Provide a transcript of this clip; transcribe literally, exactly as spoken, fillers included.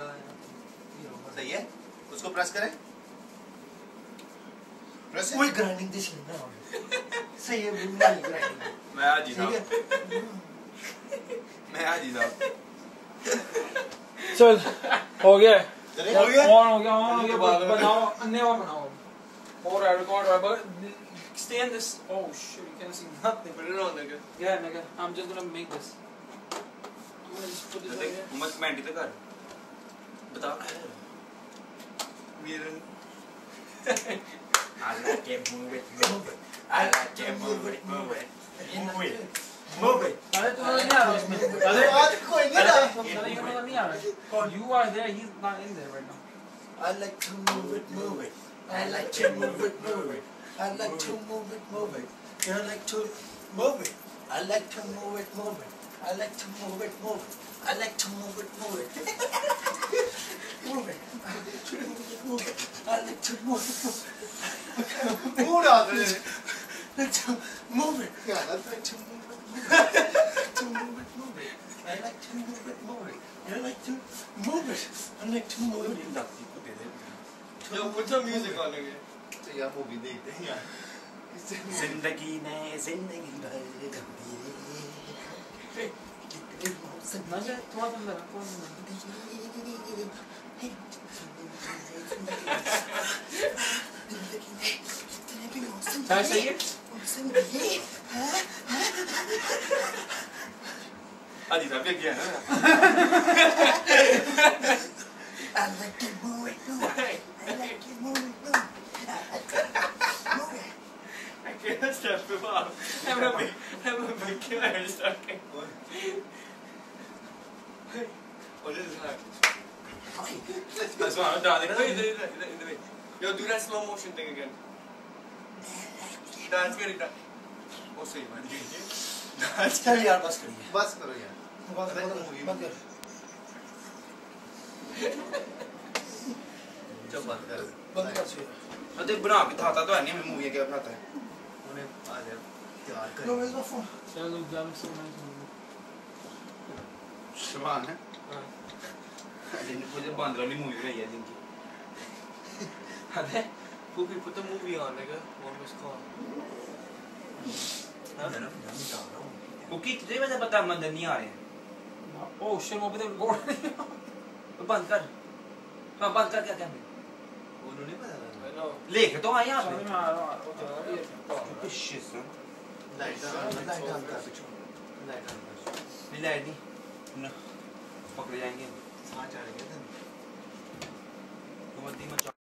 सही है, उसको प्रेस करें। प्रेस कोई ग्राइंडिंग दिस ना सही है, बिल्कुल ग्राइंडिंग। मैं आज ही साहब मैं आज ही साहब चल हो गया, हो गया, ऑन हो गया, ऑन हो गया। बनाओ नया बनाओ और रिकॉर्ड और stay in this. Oh shit, you can't see nothing. Put it on, nigga. Yeah, nigga, I'm just gonna make this. I'm gonna just put this right here. उम्मत कमेंट तो कर बता वीर I like it, move it, move it. I like it, move it, move it. Move it, move it. अरे तू नहीं आ रहा उसमें, अरे आज कोई नहीं रहा। अरे ये तो नहीं आ रहा। You are there, he's not in there right now. I like to move it, move it. I like to move it, move it. I like to move it, move it. You like to move it. I like to move it, move it. I like to move it, move it. I like to move it, move it. Move it. I like to move it, move it. I like to move it, move it. Move it. Like to move it. I like to move it, move it. To move it, move it. I like to move it, move it. I like to move it. I like to move it. Yo, put some music on again. यार movie देखते हैं यार। जिंदगी ने जिंदगी भर ना जा थोड़ा सा अंदर, थोड़ा सा अंदर। क्या सही है? आदि साहब क्या किया ना? I like to move it, move it. I like to move it, move it. I can't step him up. I'm a big, I'm a big killer. Okay. What is that? That's one. I'm done. Wait, wait, wait, wait. Yo, do that slow motion thing again. That's very done. Oh, sorry, man. That's चल यार बस करिए। बस करो यार। बस करो बंद कर। चल बंद कर। बंद कर सुन। अरे बना के था तो है नहीं मैं मूवी क्या बनाता है उन्हें आ जा तैयार कर लो मेरा फोन। चलो जाम से मैं शबान है हां दिन मुझे बंद वाली मूवी बनाई है दिन की अरे Pookie, put the movie on, nigga. What was called? Pookie, तुझे वैसे पता मंदिर नहीं आ रहे हैं Oh shit, वो भी तो रिकॉर्ड तो बंद कर हाँ बंद कर क्या कैमरे उन्होंने नहीं पता लेके तो आया आप में आ रहा है शिट लाइट लाइट ऑन कर लाइट ऑन कर नहीं लाइट नहीं ना पकड़ जाएंगे साथ चढ़ गए थे तो मत